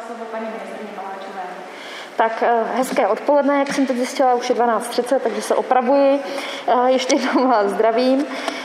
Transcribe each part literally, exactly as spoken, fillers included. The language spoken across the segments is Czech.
slovo paní ministryni Maláčové. Tak hezké odpoledne, jak jsem teď zjistila, už je dvanáct třicet, takže se opravuji. Ještě jednou vás zdravím.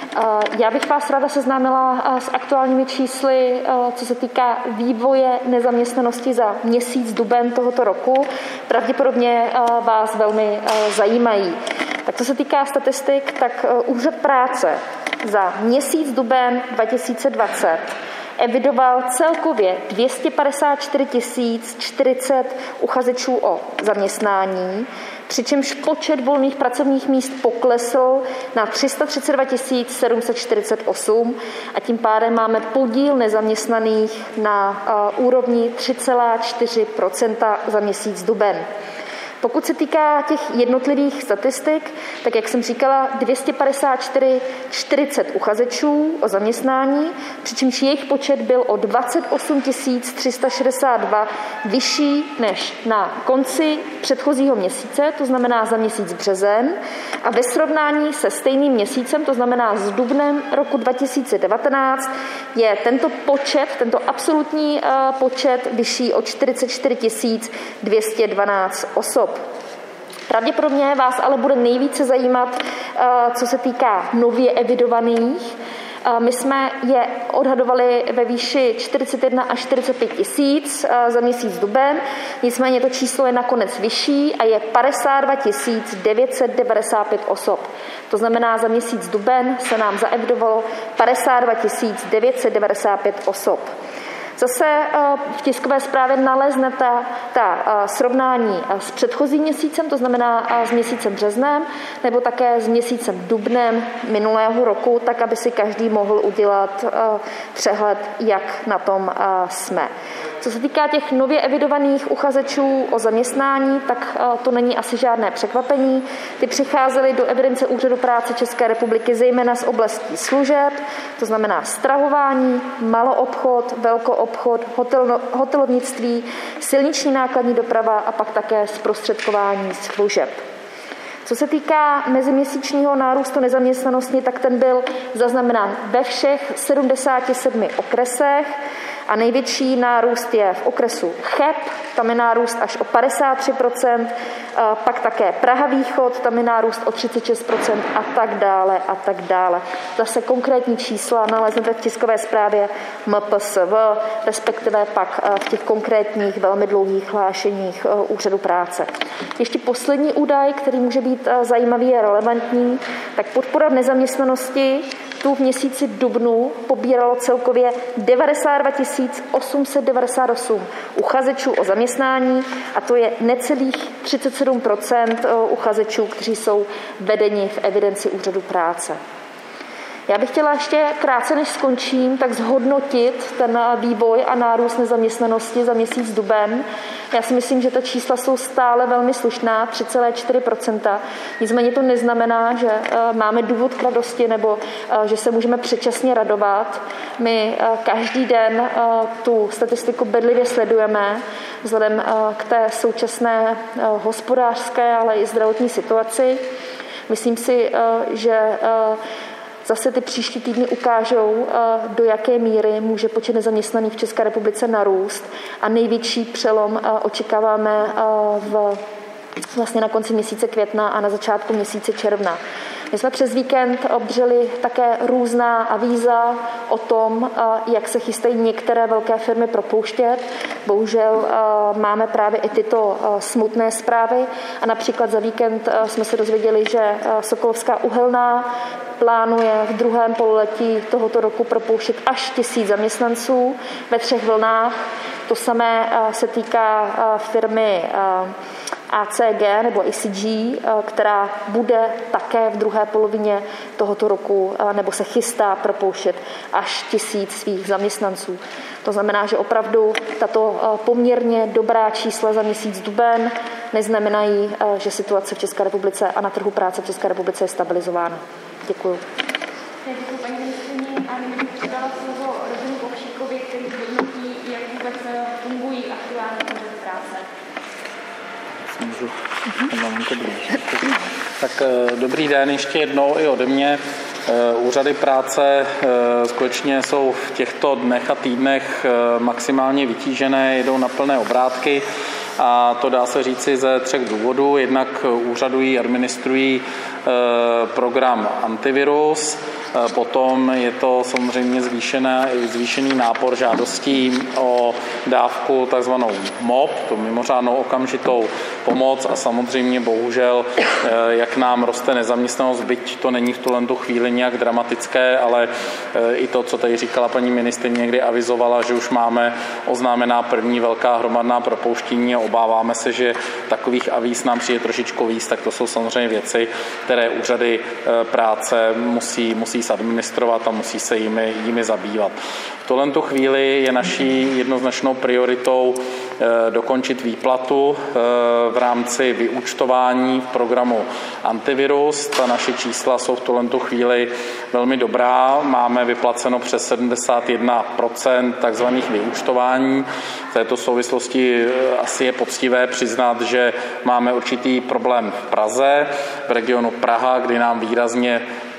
Já bych vás ráda seznámila s aktuálními čísly, co se týká vývoje nezaměstnanosti za měsíc duben tohoto roku. Pravděpodobně vás velmi zajímají. Tak co se týká statistik, tak Úřad práce za měsíc duben dva tisíce dvacet evidoval celkově dvě stě padesát čtyři tisíc čtyřicet uchazečů o zaměstnání, přičemž počet volných pracovních míst poklesl na tři sta třicet dva tisíc sedm set čtyřicet osm a tím pádem máme podíl nezaměstnaných na uh, úrovni tři celá čtyři procenta za měsíc duben. Pokud se týká těch jednotlivých statistik, tak jak jsem říkala, dvě stě padesát čtyři tisíc čtyřicet uchazečů o zaměstnání, přičemž jejich počet byl o dvacet osm tisíc tři sta šedesát dva vyšší než na konci předchozího měsíce, to znamená za měsíc březen, a ve srovnání se stejným měsícem, to znamená s dubnem roku dva tisíce devatenáct, je tento počet, tento absolutní počet vyšší o čtyřicet čtyři tisíc dvě stě dvanáct osob. Pravděpodobně vás ale bude nejvíce zajímat, co se týká nově evidovaných. My jsme je odhadovali ve výši čtyřicet jedna až čtyřicet pět tisíc za měsíc duben, nicméně to číslo je nakonec vyšší a je padesát dva tisíc devět set devadesát pět osob. To znamená, za měsíc duben se nám zaevidovalo padesát dva tisíc devět set devadesát pět osob. Zase v tiskové zprávě naleznete ta srovnání s předchozím měsícem, to znamená s měsícem březnem, nebo také s měsícem dubnem minulého roku, tak aby si každý mohl udělat přehled, jak na tom jsme. Co se týká těch nově evidovaných uchazečů o zaměstnání, tak to není asi žádné překvapení. Ty přicházely do evidence Úřadu práce České republiky zejména z oblastí služeb, to znamená strahování, maloobchod, velkoobchod, hotel, hotelovnictví, silniční nákladní doprava a pak také zprostředkování služeb. Co se týká meziměsíčního nárůstu nezaměstnanosti, tak ten byl zaznamenán ve všech sedmdesáti sedmi okresech a největší nárůst je v okresu Cheb, tam je nárůst až o padesát tři procent, pak také Praha východ, tam je nárůst o třicet šest procent a tak dále a tak dále. Zase konkrétní čísla naleznete v tiskové zprávě M P S V, respektive pak v těch konkrétních velmi dlouhých hlášeních Úřadu práce. Ještě poslední údaj, který může být zajímavý a relevantní, tak podpora v nezaměstnanosti tu v měsíci dubnu pobíralo celkově devadesát dva tisíc osm set devadesát osm uchazečů o zaměstnání a to je necelých třicet sedm procent uchazečů, kteří jsou vedeni v evidenci Úřadu práce. Já bych chtěla ještě krátce, než skončím, tak zhodnotit ten vývoj a nárůst nezaměstnanosti za měsíc duben. Já si myslím, že ta čísla jsou stále velmi slušná, tři celá čtyři procenta. Nicméně to neznamená, že máme důvod k radosti nebo že se můžeme předčasně radovat. My každý den tu statistiku bedlivě sledujeme vzhledem k té současné hospodářské, ale i zdravotní situaci. Myslím si, že zase ty příští týdny ukážou, do jaké míry může počet nezaměstnaných v České republice narůst a největší přelom očekáváme v, vlastně na konci měsíce května a na začátku měsíce června. My jsme přes víkend obdrželi také různá avíza o tom, jak se chystají některé velké firmy propouštět. Bohužel máme právě i tyto smutné zprávy a například za víkend jsme se dozvěděli, že Sokolovská uhelná plánuje v druhém pololetí tohoto roku propouštět až tisíc zaměstnanců ve třech vlnách. To samé se týká firmy A C G nebo A C G, která bude také v druhé polovině tohoto roku nebo se chystá propouštět až tisíc svých zaměstnanců. To znamená, že opravdu tato poměrně dobrá čísla za měsíc duben neznamenají, že situace v České republice a na trhu práce v České republice je stabilizována. Děkuju. Děkuji paní ministryni a nyní bych předala slovo Robinu Povšíkovi, který zhodnotí, jak vůbec fungují aktuální úřady práce. Můžu. Tak dobrý den ještě jednou i ode mě. Úřady práce skutečně jsou v těchto dnech a týdnech maximálně vytížené, jedou na plné obrátky a to dá se říci ze třech důvodů. Jednak úřadují, administrují program antivirus, potom je to samozřejmě zvýšené, zvýšený nápor žádostí o dávku takzvanou M O P, tu mimořádnou okamžitou pomoc a samozřejmě bohužel, jak nám roste nezaměstnanost, byť to není v tuhle chvíli nějak dramatické, ale i to, co tady říkala paní ministryně, někdy avizovala, že už máme oznámená první velká hromadná propouštění a obáváme se, že takových avíz nám přijde trošičku víc, tak to jsou samozřejmě věci, které úřady práce musí, musí administrovat a musí se jimi, jimi zabývat. V tuhle chvíli je naší jednoznačnou prioritou dokončit výplatu v rámci vyúčtování v programu Antivirus. Ta naše čísla jsou v tuhle chvíli velmi dobrá. Máme vyplaceno přes sedmdesát jedna procent takzvaných vyúčtování. V této souvislosti asi je poctivé přiznat, že máme určitý problém v Praze, v regionu Praha, kdy nám výrazně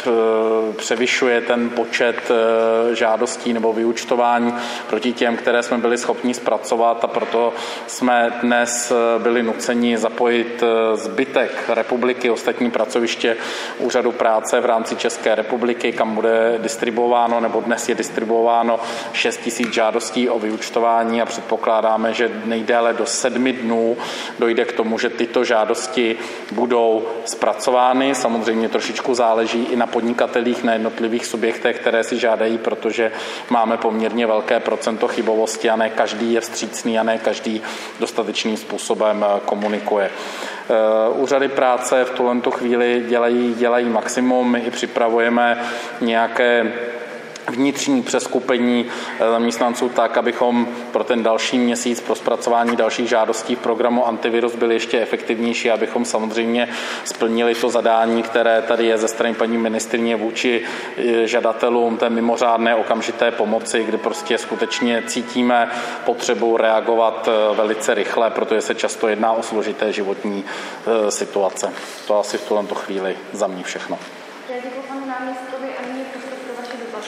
převyšuje ten počet žádostí nebo vyúčtování proti těm, které jsme byli schopni zpracovat a proto jsme dnes byli nuceni zapojit zbytek republiky, ostatní pracoviště Úřadu práce v rámci České republiky, kam bude distribuováno nebo dnes je distribuováno šest tisíc žádostí o vyúčtování a předpokládáme, že nejdéle do sedmi dnů dojde k tomu, že tyto žádosti budou zpracovány. Samozřejmě trošičku záleží i na podnikatelích, na jednotlivých subjektech, které si žádají, protože máme poměrně velké procento chybovosti a ne každý je vstřícný a ne každý dostatečným způsobem komunikuje. Úřady práce v tuhle chvíli dělají, dělají maximum, my i připravujeme nějaké vnitřní přeskupení zaměstnanců tak, abychom pro ten další měsíc, pro zpracování dalších žádostí v programu Antivirus byli ještě efektivnější, abychom samozřejmě splnili to zadání, které tady je ze strany paní ministryně vůči žadatelům té mimořádné okamžité pomoci, kdy prostě skutečně cítíme potřebu reagovat velice rychle, protože se často jedná o složité životní situace. To asi v tuhle chvíli za mě všechno. Děkuji panu náměstkovi a nyní prostor pro vaše dotazy.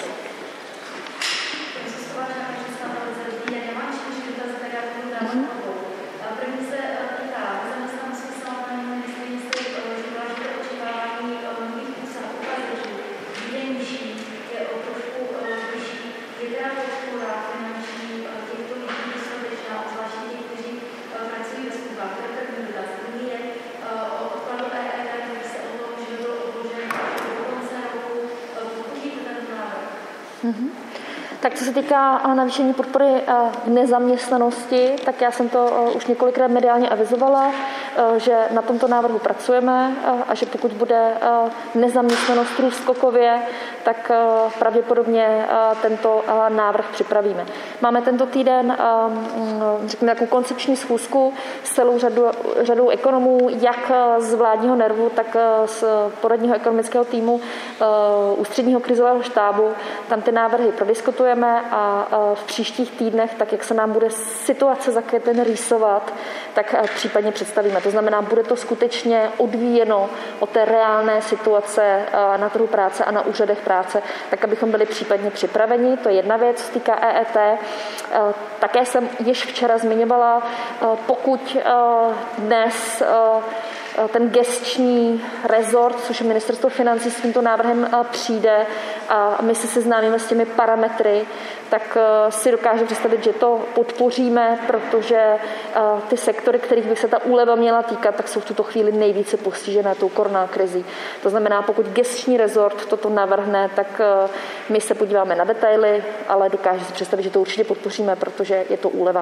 První se týká zaměstnanosti paní ministryně, jste říkala, že to očekávání nových uchazečů je nižší, je o trošku vyšší. Je teda podpora finanční těchto lidí dostatečná, zvláště těch, kteří pracují ve službách. To je první dotaz. Druhý je o odkladu E E T, který se o tom, že byl odložen do konce roku. Podpoříte tento návrh? Mm-hmm. Tak co se týká navýšení podpory v nezaměstnanosti, tak já jsem to už několikrát mediálně avizovala, že na tomto návrhu pracujeme a že pokud bude nezaměstnanost růst skokově, tak pravděpodobně tento návrh připravíme. Máme tento týden, řekněme, takovou koncepční schůzku s celou řadu, řadou ekonomů, jak z vládního nervu, tak z poradního ekonomického týmu ústředního krizového štábu. Tam ty návrhy prodiskutujeme a v příštích týdnech, tak jak se nám bude situace za květen rýsovat, tak případně představíme. To znamená, bude to skutečně odvíjeno od té reálné situace na trhu práce a na úřadech práce, tak abychom byli případně připraveni. To je jedna věc, co se týká E E T. Také jsem již včera zmiňovala, pokud dnes ten gesční rezort, což je ministerstvo financí, s tímto návrhem přijde a my se seznámíme s těmi parametry, tak si dokážu představit, že to podpoříme, protože ty sektory, kterých by se ta úleva měla týkat, tak jsou v tuto chvíli nejvíce postižené tou koronakrizí. To znamená, pokud gesční rezort toto navrhne, tak my se podíváme na detaily, ale dokážu si představit, že to určitě podpoříme, protože je to úleva.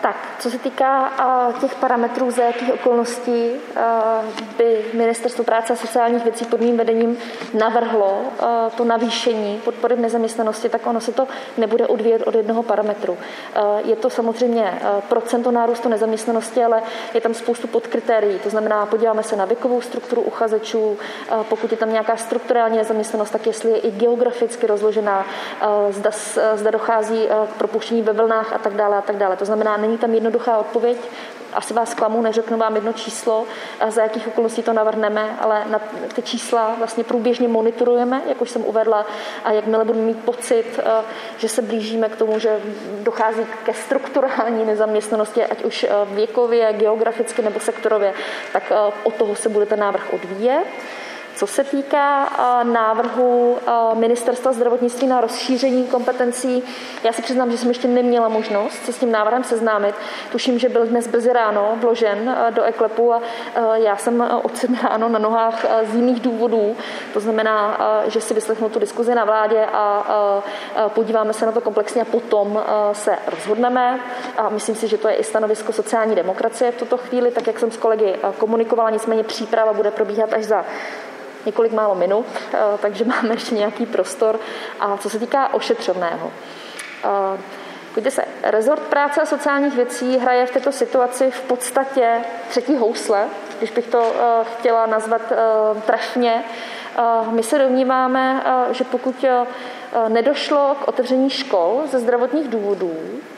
Tak, co se týká těch parametrů, za jakých okolností by Ministerstvo práce a sociálních věcí pod mým vedením navrhlo to navýšení podpory v nezaměstnanosti, tak ono se to nebude odvíjet od jednoho parametru. Je to samozřejmě procento nárůstu nezaměstnanosti, ale je tam spoustu podkritérií. To znamená, podíváme se na věkovou strukturu uchazečů, pokud je tam nějaká strukturální nezaměstnanost, tak jestli je i geograficky rozložená, zda, zda dochází k propuštění ve vlnách a tak dále a tak dále. To znamená, není tam jednoduchá odpověď, asi vás klamu, neřeknu vám jedno číslo, za jakých okolností to navrhneme, ale na ty čísla vlastně průběžně monitorujeme, jak už jsem uvedla, a jakmile budeme mít pocit, že se blížíme k tomu, že dochází ke strukturální nezaměstnanosti, ať už věkově, geograficky nebo sektorově, tak od toho se bude ten návrh odvíjet. Co se týká návrhu Ministerstva zdravotnictví na rozšíření kompetencí, já si přiznám, že jsem ještě neměla možnost se s tím návrhem seznámit. Tuším, že byl dnes brzy ráno vložen do eKLEPu a já jsem od sedmi ráno na nohách z jiných důvodů. To znamená, že si vyslechnu tu diskuzi na vládě a podíváme se na to komplexně a potom se rozhodneme. A myslím si, že to je i stanovisko sociální demokracie v tuto chvíli, tak jak jsem s kolegy komunikovala, nicméně příprava bude probíhat až za několik málo minut, takže máme ještě nějaký prostor. A co se týká ošetřovného. Pojďte se, rezort práce a sociálních věcí hraje v této situaci v podstatě třetí housle, když bych to chtěla nazvat trefně. My se domníváme, že pokud nedošlo k otevření škol ze zdravotních důvodů,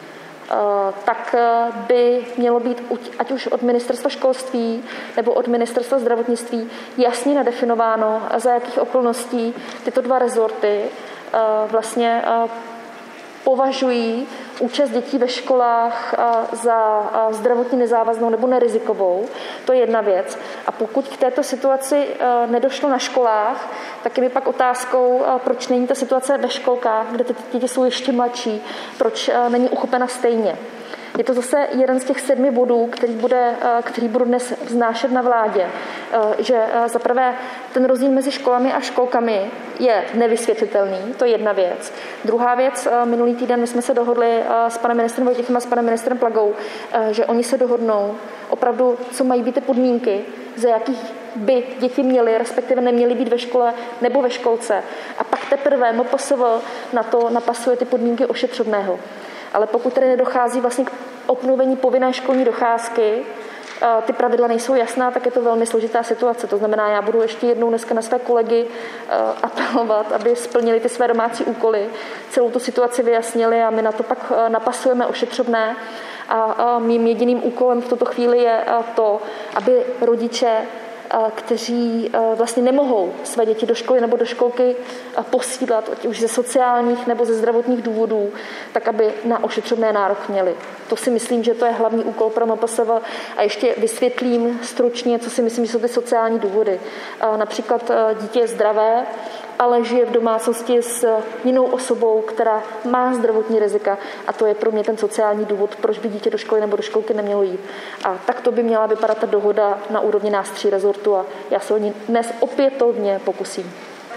tak by mělo být ať už od ministerstva školství nebo od ministerstva zdravotnictví jasně nadefinováno, za jakých okolností tyto dva rezorty vlastně považují účast dětí ve školách za zdravotně nezávaznou nebo nerizikovou. To je jedna věc. A pokud k této situaci nedošlo na školách, tak je mi pak otázkou, proč není ta situace ve školkách, kde ty děti jsou ještě mladší, proč není uchopena stejně. Je to zase jeden z těch sedmi bodů, který, bude, který budu dnes vznášet na vládě, že zaprvé ten rozdíl mezi školami a školkami je nevysvětlitelný, to je jedna věc. Druhá věc, minulý týden my jsme se dohodli s panem ministrem Vojtěchem a s panem ministrem Plagou, že oni se dohodnou opravdu, co mají být ty podmínky, za jakých by děti měly, respektive neměly být ve škole nebo ve školce. A pak teprve M P S V na to napasuje ty podmínky ošetřovného. Ale pokud tedy nedochází vlastně k obnovení povinné školní docházky, ty pravidla nejsou jasná, tak je to velmi složitá situace. To znamená, já budu ještě jednou dneska na své kolegy apelovat, aby splnili ty své domácí úkoly, celou tu situaci vyjasnili a my na to pak napasujeme ošetřovné. A mým jediným úkolem v tuto chvíli je to, aby rodiče, kteří vlastně nemohou své děti do školy nebo do školky posílat, ať už ze sociálních nebo ze zdravotních důvodů, tak aby na ošetřovné nárok měli. To si myslím, že to je hlavní úkol pro M P S V a ještě vysvětlím stručně, co si myslím, že jsou ty sociální důvody. Například dítě je zdravé, ale žije v domácnosti s jinou osobou, která má zdravotní rizika a to je pro mě ten sociální důvod, proč by dítě do školy nebo do školky nemělo jít. A takto by měla vypadat ta dohoda na úrovni nás tří rezortů a já se o ní dnes opětovně pokusím.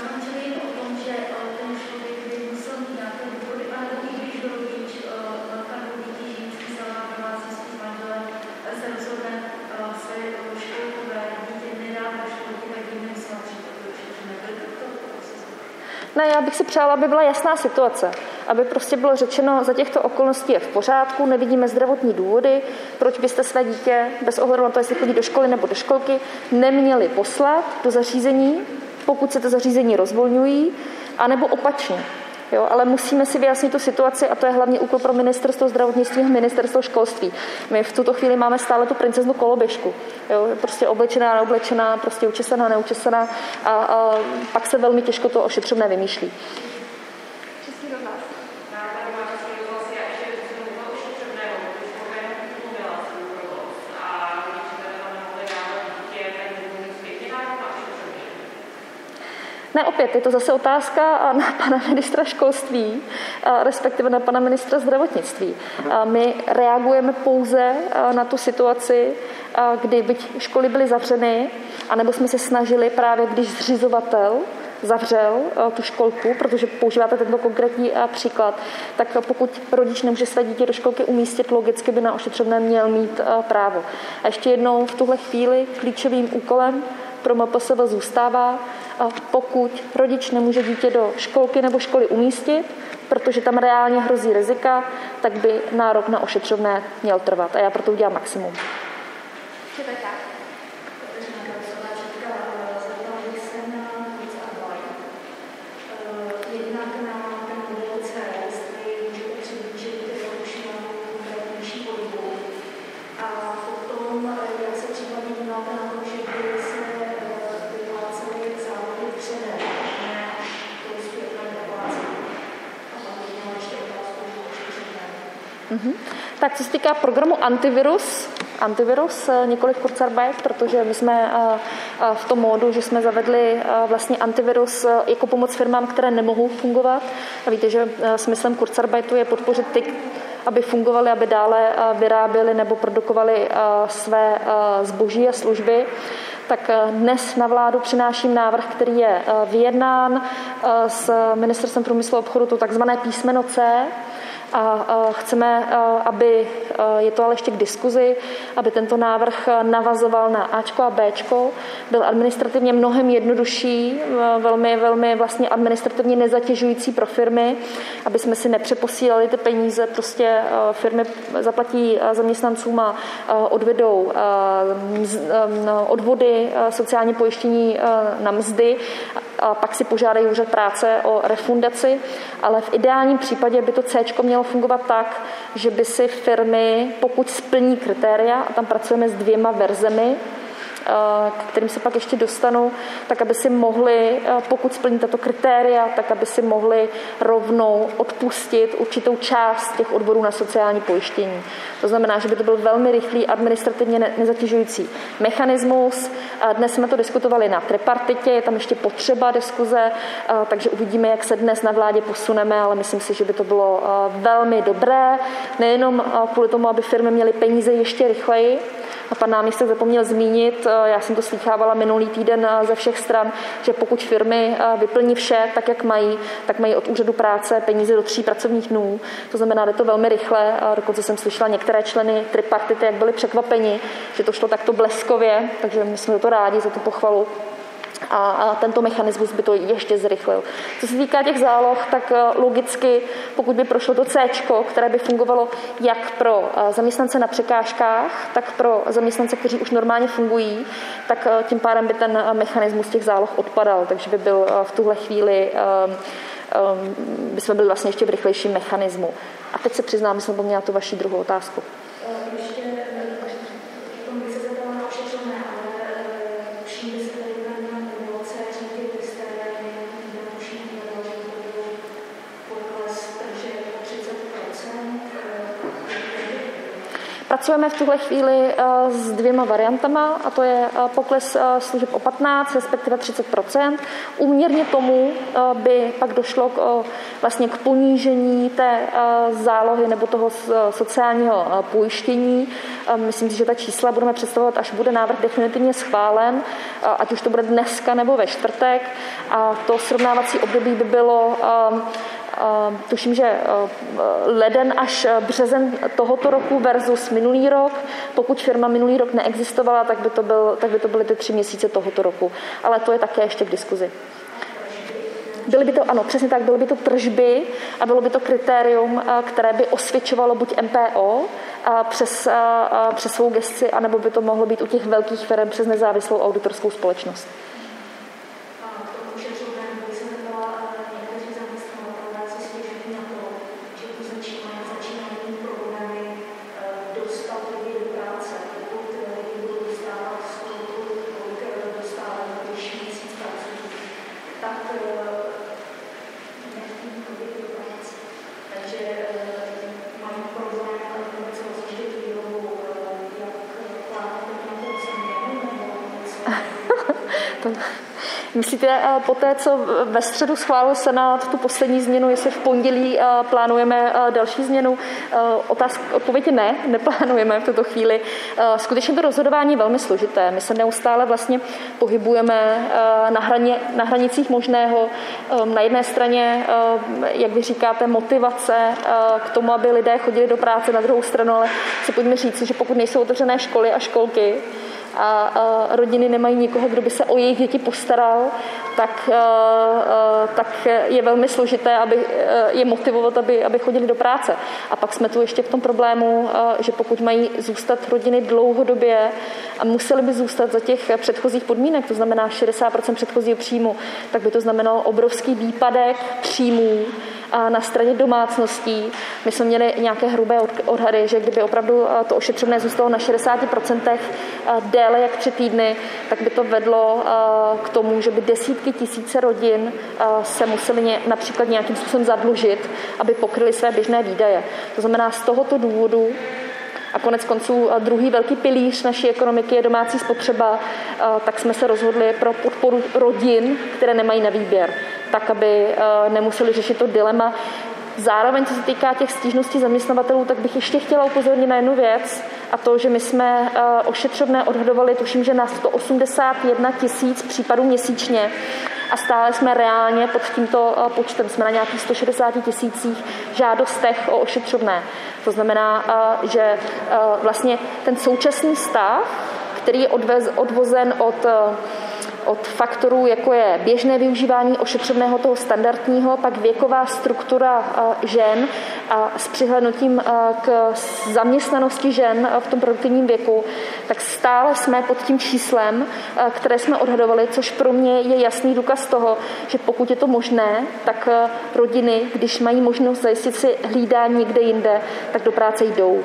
Ne, já bych si přála, aby byla jasná situace, aby prostě bylo řečeno, za těchto okolností je v pořádku, nevidíme zdravotní důvody, proč byste své dítě, bez ohledu na to, jestli chodí do školy nebo do školky, neměli poslat do zařízení, pokud se to zařízení rozvolňují, anebo opačně. Jo, ale musíme si vyjasnit tu situaci a to je hlavně úkol pro ministerstvo zdravotnictví a ministerstvo školství. My v tuto chvíli máme stále tu princeznu koloběžku. Jo, prostě oblečená, neoblečená, prostě učesaná, neučesaná a, a pak se velmi těžko to ošetřovné vymýšlí. Ne, opět, je to zase otázka na pana ministra školství, respektive na pana ministra zdravotnictví. My reagujeme pouze na tu situaci, kdy byť školy byly zavřeny, anebo jsme se snažili právě, když zřizovatel zavřel tu školku, protože používáte tento konkrétní příklad, tak pokud rodič nemůže své dítě do školky umístit, logicky by na ošetřovné měl mít právo. A ještě jednou v tuhle chvíli klíčovým úkolem pro M P S V zůstává, pokud rodič nemůže dítě do školky nebo školy umístit, protože tam reálně hrozí rizika, tak by nárok na ošetřovné měl trvat. A já proto udělám maximum. Mm-hmm. Tak co se týká programu Antivirus, Antivirus, nikoliv Kurzarbeit, protože my jsme v tom módu, že jsme zavedli vlastně antivirus jako pomoc firmám, které nemohou fungovat. A víte, že smyslem Kurzarbeitu je podpořit ty, aby fungovaly, aby dále vyráběli nebo produkovali své zboží a služby. Tak dnes na vládu přináším návrh, který je vyjednán s Ministerstvem průmyslu a obchodu, to takzvané písmeno C, a chceme, aby, je to ale ještě k diskuzi, aby tento návrh navazoval na Ačko a Bčko, byl administrativně mnohem jednodušší, velmi, velmi vlastně administrativně nezatěžující pro firmy, aby jsme si nepřeposílali ty peníze, prostě firmy zaplatí zaměstnancům a odvedou odvody, sociální pojištění na mzdy, a pak si požádají úřad práce o refundaci, ale v ideálním případě by to Cčko mělo fungovat tak, že by si firmy, pokud splní kritéria, a tam pracujeme s dvěma verzemi, k kterým se pak ještě dostanu, tak aby si mohli, pokud splní tato kritéria, tak aby si mohli rovnou odpustit určitou část těch odvodů na sociální pojištění. To znamená, že by to byl velmi rychlý, administrativně nezatěžující mechanismus. Dnes jsme to diskutovali na tripartitě, je tam ještě potřeba diskuze, takže uvidíme, jak se dnes na vládě posuneme, ale myslím si, že by to bylo velmi dobré, nejenom kvůli tomu, aby firmy měly peníze ještě rychleji. A pan náměstek zapomněl zmínit, já jsem to slýchávala minulý týden ze všech stran, že pokud firmy vyplní vše tak, jak mají, tak mají od úřadu práce peníze do tří pracovních dnů. To znamená, že to velmi rychle. A dokonce jsem slyšela některé členy tripartity, jak byli překvapeni, že to šlo takto bleskově, takže my jsme to rádi za tu pochvalu. A tento mechanismus by to ještě zrychlil. Co se týká těch záloh, tak logicky, pokud by prošlo to Cčko, které by fungovalo jak pro zaměstnance na překážkách, tak pro zaměstnance, kteří už normálně fungují, tak tím pádem by ten mechanismus těch záloh odpadal, takže by byl v tuhle chvíli, by jsme byli vlastně ještě v rychlejším mechanismu. A teď se přiznám, že jsem poměla tu vaši druhou otázku. Pracujeme v tuhle chvíli s dvěma variantama, a to je pokles služeb o patnáct, respektive třicet procent. Úměrně tomu by pak došlo k, vlastně k ponížení té zálohy nebo toho sociálního pojištění. Myslím si, že ta čísla budeme představovat, až bude návrh definitivně schválen, ať už to bude dneska nebo ve čtvrtek. A to srovnávací období by bylo Uh, tuším, že uh, leden až březen tohoto roku versus minulý rok. Pokud firma minulý rok neexistovala, tak by to, byl, tak by to byly ty tři měsíce tohoto roku. Ale to je také ještě k diskuzi. Byly by to, ano, přesně tak, byly by to tržby a bylo by to kritérium, uh, které by osvědčovalo buď M P O uh, přes, uh, přes svou gesci, anebo by to mohlo být u těch velkých firm přes nezávislou auditorskou společnost. Myslíte po té, co ve středu schválil Senát tu poslední změnu, jestli v pondělí plánujeme další změnu? Otázka, odpověď je ne, neplánujeme v tuto chvíli. Skutečně to rozhodování je velmi složité. My se neustále vlastně pohybujeme na, hraně, na hranicích možného. Na jedné straně, jak vy říkáte, motivace k tomu, aby lidé chodili do práce, na druhou stranu, ale si pojďme říct, že pokud nejsou otevřené školy a školky, a, a rodiny nemají nikoho, kdo by se o jejich děti postaral, tak, a, a, tak je velmi složité, aby je motivovat, aby, aby chodili do práce. A pak jsme tu ještě v tom problému, a, že pokud mají zůstat rodiny dlouhodobě a museli by zůstat za těch předchozích podmínek, to znamená šedesát procent předchozího příjmu, tak by to znamenalo obrovský výpadek příjmů na straně domácností. My jsme měli nějaké hrubé odhady, že kdyby opravdu to ošetřovné zůstalo na šedesát procent déle jak tři týdny, tak by to vedlo k tomu, že by desítky tisíce rodin se museli například nějakým způsobem zadlužit, aby pokryli své běžné výdaje. To znamená, z tohoto důvodu a konec konců druhý velký pilíř naší ekonomiky je domácí spotřeba, tak jsme se rozhodli pro podporu rodin, které nemají na výběr, tak, aby nemuseli řešit to dilema. Zároveň, co se týká těch stížností zaměstnavatelů, tak bych ještě chtěla upozornit na jednu věc, a to, že my jsme ošetřovné odhadovali, tuším, že na sto osmdesát jedna tisíc případů měsíčně a stále jsme reálně pod tímto počtem, jsme na nějakých sto šedesát tisících žádostech o ošetřovné. To znamená, že vlastně ten současný stav, který je odvez, odvozen od od faktorů, jako je běžné využívání ošetřovného toho standardního, pak věková struktura žen a s přihlédnutím k zaměstnanosti žen v tom produktivním věku, tak stále jsme pod tím číslem, které jsme odhadovali, což pro mě je jasný důkaz toho, že pokud je to možné, tak rodiny, když mají možnost zajistit si hlídání někde jinde, tak do práce jdou.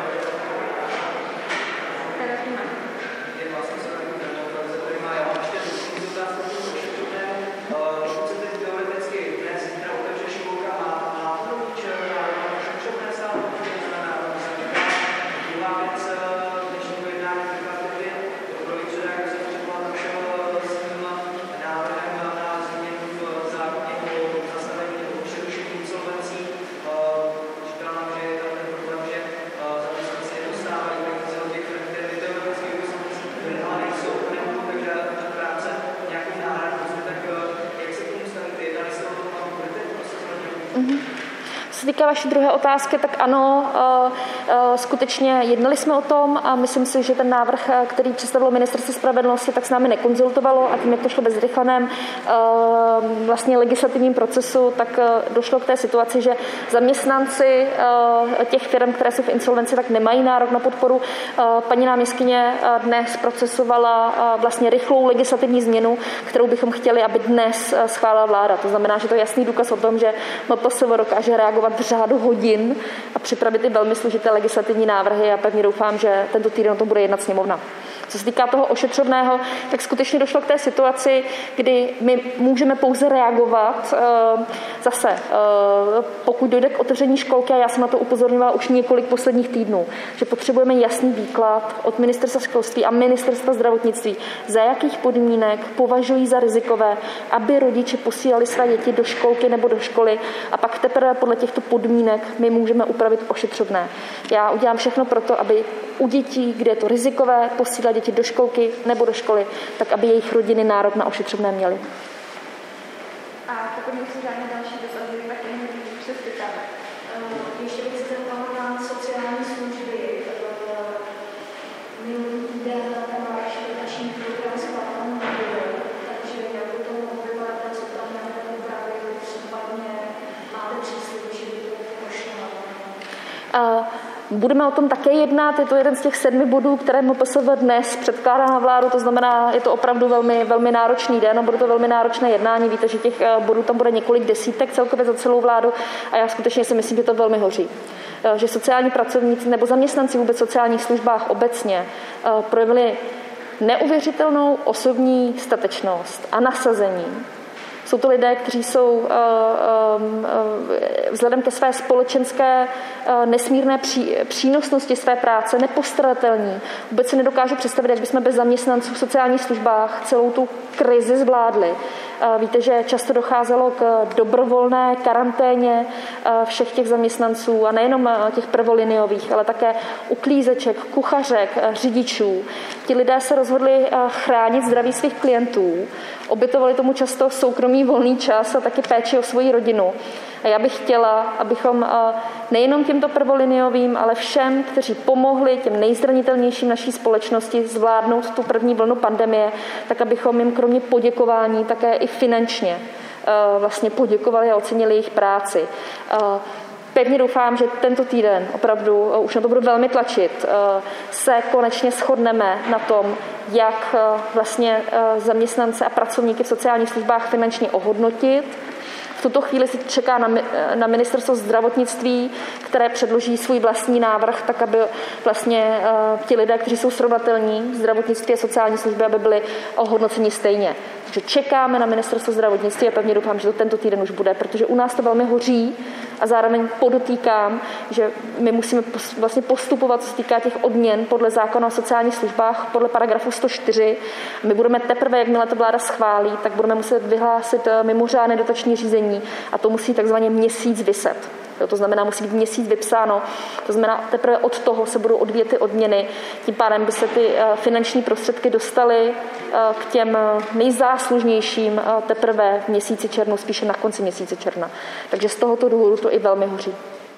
Co se týká vaší druhé otázky, tak ano, skutečně jednali jsme o tom a myslím si, že ten návrh, který představilo Ministerstvo spravedlnosti, tak s námi nekonzultovalo a tím, jak to šlo ve zrychleném vlastně legislativním procesu, tak došlo k té situaci, že zaměstnanci těch firm, které jsou v insolvenci, tak nemají nárok na podporu. Paní náměstkyně dnes procesovala vlastně rychlou legislativní změnu, kterou bychom chtěli, aby dnes schválila vláda. To znamená, že to je jasný důkaz o tom, že M P S V dokáže reagovat v řádu hodin a připravit i velmi složité legislativní návrhy a pevně doufám, že tento týden o tom bude jednat sněmovna. Co se týká toho ošetřovného, tak skutečně došlo k té situaci, kdy my můžeme pouze reagovat zase, pokud dojde k otevření školky, a já jsem na to upozorňovala už několik posledních týdnů, že potřebujeme jasný výklad od Ministerstva školství a Ministerstva zdravotnictví, za jakých podmínek považují za rizikové, aby rodiče posílali své děti do školky nebo do školy a pak teprve podle těchto podmínek my můžeme upravit ošetřovné. Já udělám všechno pro to, aby u dětí, kde je to rizikové, posílat děti do školky nebo do školy, tak aby jejich rodiny nárok na ošetřovné měly. A pokud nejsou žádné další dotazy, tak jen se zeptat. Ještě bych se zeptala na sociální služby. Minulý týden tam váš dotační program schválený nebyl, takže jak by to mohlo vypadat, co tam nějaké úpravy, případně máte příslib, že by to prošlo? Budeme o tom také jednat, je to jeden z těch sedmi bodů, které M P S V dnes předkládá na vládu, to znamená, je to opravdu velmi, velmi náročný den a bude to velmi náročné jednání. Víte, že těch bodů tam bude několik desítek celkově za celou vládu a já skutečně si myslím, že to velmi hoří. Že sociální pracovníci nebo zaměstnanci vůbec v sociálních službách obecně projevili neuvěřitelnou osobní statečnost a nasazení Jsou to lidé, kteří jsou vzhledem ke své společenské nesmírné přínosnosti své práce nepostradatelní. Vůbec si nedokážu představit, jak bychom bez zaměstnanců v sociálních službách celou tu krizi zvládli. Víte, že často docházelo k dobrovolné karanténě všech těch zaměstnanců a nejenom těch prvoliniových, ale také uklízeček, kuchařek, řidičů. Ti lidé se rozhodli chránit zdraví svých klientů, obětovali tomu často soukromý volný čas a taky péči o svoji rodinu. A já bych chtěla, abychom nejenom těmto prvoliniovým, ale všem, kteří pomohli těm nejzranitelnějším naší společnosti zvládnout tu první vlnu pandemie, tak abychom jim kromě poděkování také i finančně vlastně poděkovali a ocenili jejich práci. Pevně doufám, že tento týden, opravdu, už na to budu velmi tlačit, se konečně shodneme na tom, jak vlastně zaměstnance a pracovníky v sociálních službách finančně ohodnotit. V tuto chvíli se čeká na, na ministerstvo zdravotnictví, které předloží svůj vlastní návrh, tak aby vlastně uh, ti lidé, kteří jsou srovnatelní, zdravotnictví a sociální služby, aby byli ohodnoceni stejně. Takže čekáme na ministerstvo zdravotnictví a pevně doufám, že to tento týden už bude, protože u nás to velmi hoří a zároveň podotýkám, že my musíme vlastně postupovat, co se týká těch odměn podle zákona o sociálních službách, podle paragrafu sto čtyři. My budeme teprve, jakmile to vláda schválí, tak budeme muset vyhlásit mimořádné dotační řízení a to musí takzvaně měsíc viset. To znamená, musí být měsíc vypsáno. To znamená, teprve od toho se budou odvíjet ty odměny. Tím pádem by se ty finanční prostředky dostaly k těm nejzáslužnějším teprve v měsíci červnu, spíše na konci měsíce června. Takže z tohoto důvodu to i velmi hoří.